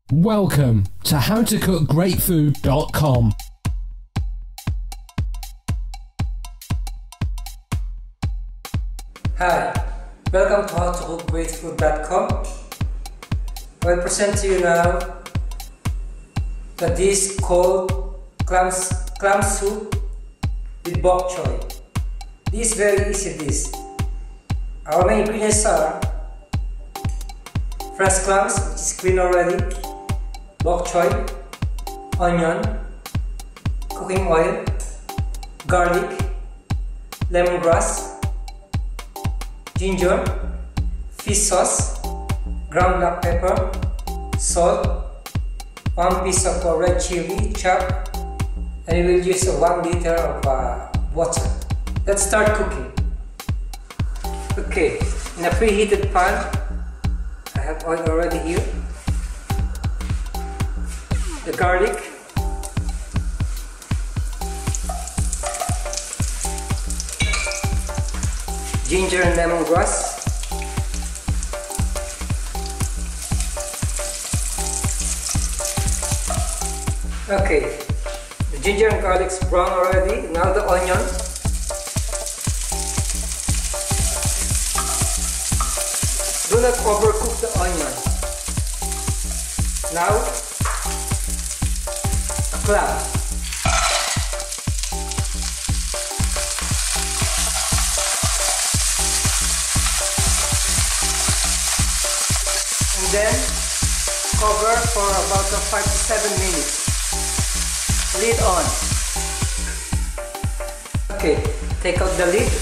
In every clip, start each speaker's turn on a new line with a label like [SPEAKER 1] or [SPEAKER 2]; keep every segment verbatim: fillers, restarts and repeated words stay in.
[SPEAKER 1] Welcome to how to cook great food dot com.
[SPEAKER 2] Hi, welcome to how to cook great food dot com. I will present to you now the dish called clams, clam soup with bok choy. This is very easy dish. Our main ingredients are fresh clams, which is clean already, bok choy, onion, cooking oil, garlic, lemongrass, ginger, fish sauce, ground black pepper, salt, one piece of uh, red chili chopped, and we will use uh, one liter of uh, water. Let's start cooking. Okay, in a preheated pan, I have oil already here. The garlic, ginger and lemongrass, okay, the ginger and garlic is brown already. Now the onion, do not overcook the onion. Now clam. And then cover for about five to seven minutes. Lid on. Okay, take out the lid.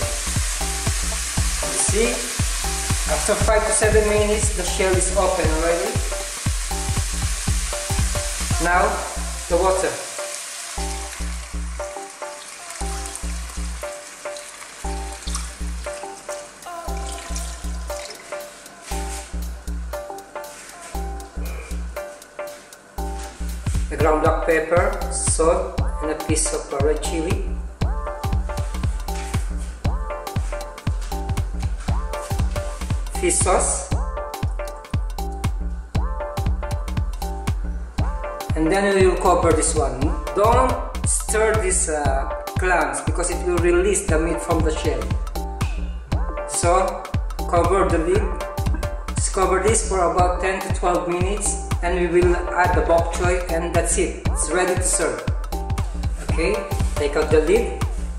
[SPEAKER 2] See, after five to seven minutes, the shell is open already. Now, the water. The ground black pepper, salt, and a piece of red chili. Fish sauce. And then we will cover this one. Don't stir these uh, clams because it will release the meat from the shell. So cover the lid. Just cover this for about ten to twelve minutes. And we will add the bok choy, and that's it. It's ready to serve. Okay, take out the lid.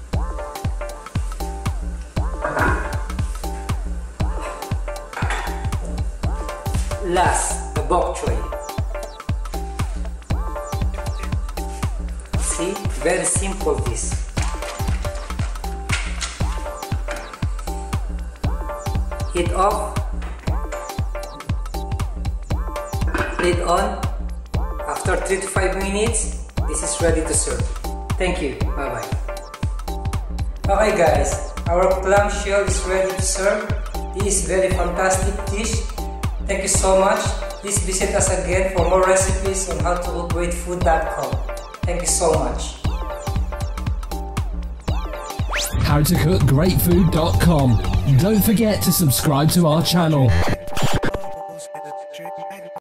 [SPEAKER 2] Last, the bok choy. See, very simple this. Heat off. Lid on. After three to five minutes, this is ready to serve. Thank you. Bye bye. Okay guys, our clam shell is ready to serve. This is very fantastic dish. Thank you so much. Please visit us again for more recipes on how to cook great food dot com. Thank you so much.
[SPEAKER 1] how to cook great food dot com. Don't forget to subscribe to our channel.